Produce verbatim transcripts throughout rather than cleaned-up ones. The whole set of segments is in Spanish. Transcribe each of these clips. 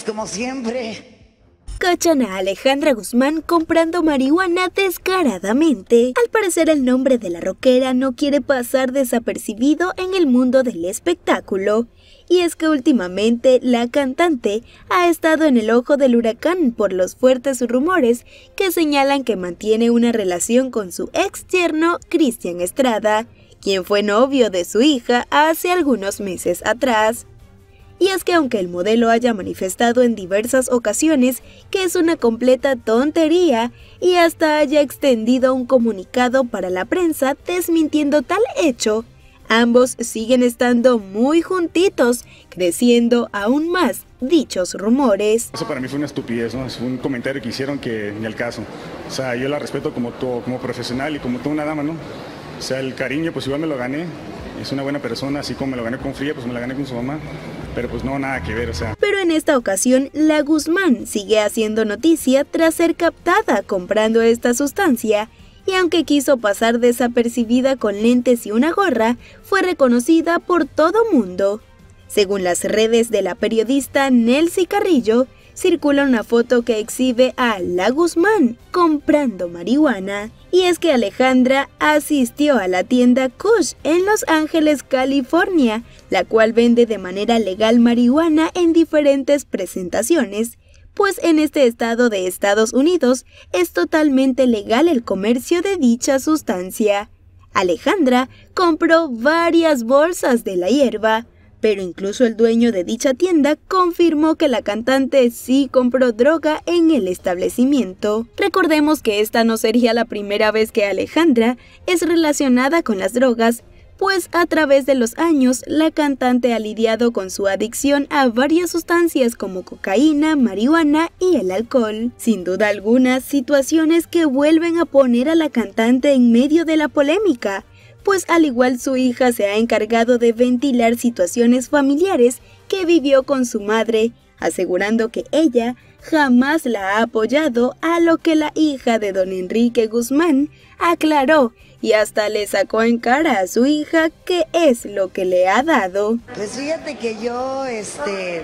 como siempre. Cachan a Alejandra Guzmán comprando marihuana descaradamente. Al parecer el nombre de la rockera no quiere pasar desapercibido en el mundo del espectáculo. Y es que últimamente la cantante ha estado en el ojo del huracán por los fuertes rumores que señalan que mantiene una relación con su ex yerno Cristian Estrada, quien fue novio de su hija hace algunos meses atrás. Y es que aunque el modelo haya manifestado en diversas ocasiones que es una completa tontería y hasta haya extendido un comunicado para la prensa desmintiendo tal hecho, ambos siguen estando muy juntitos, creciendo aún más dichos rumores. Eso para mí fue una estupidez, ¿no? Es un comentario que hicieron que ni al caso. O sea, yo la respeto como, todo, como profesional y como toda una dama, ¿no? O sea, el cariño pues igual me lo gané. Es una buena persona, así como me lo gané con Fría, pues me la gané con su mamá. Pero pues no, nada que ver, o sea. Pero en esta ocasión, la Guzmán sigue haciendo noticia tras ser captada comprando esta sustancia. Y aunque quiso pasar desapercibida con lentes y una gorra, fue reconocida por todo mundo. Según las redes de la periodista Nelcy Carrillo, circula una foto que exhibe a la Guzmán comprando marihuana. Y es que Alejandra asistió a la tienda Kush en Los Ángeles, California, la cual vende de manera legal marihuana en diferentes presentaciones, pues en este estado de Estados Unidos es totalmente legal el comercio de dicha sustancia. Alejandra compró varias bolsas de la hierba, pero incluso el dueño de dicha tienda confirmó que la cantante sí compró droga en el establecimiento. Recordemos que esta no sería la primera vez que Alejandra es relacionada con las drogas, pues a través de los años la cantante ha lidiado con su adicción a varias sustancias como cocaína, marihuana y el alcohol. Sin duda alguna, situaciones que vuelven a poner a la cantante en medio de la polémica, pues al igual su hija se ha encargado de ventilar situaciones familiares que vivió con su madre, asegurando que ella jamás la ha apoyado, a lo que la hija de don Enrique Guzmán aclaró y hasta le sacó en cara a su hija qué es lo que le ha dado. Pues fíjate que yo, este,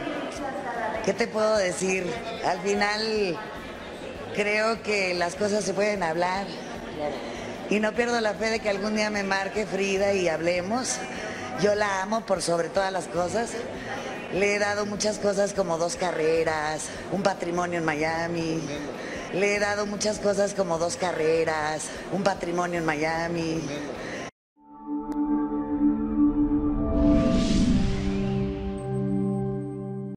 ¿qué te puedo decir? Al final creo que las cosas se pueden hablar. Y no pierdo la fe de que algún día me marque Frida y hablemos. Yo la amo por sobre todas las cosas. Le he dado muchas cosas como dos carreras, un patrimonio en Miami. Le he dado muchas cosas como dos carreras, un patrimonio en Miami.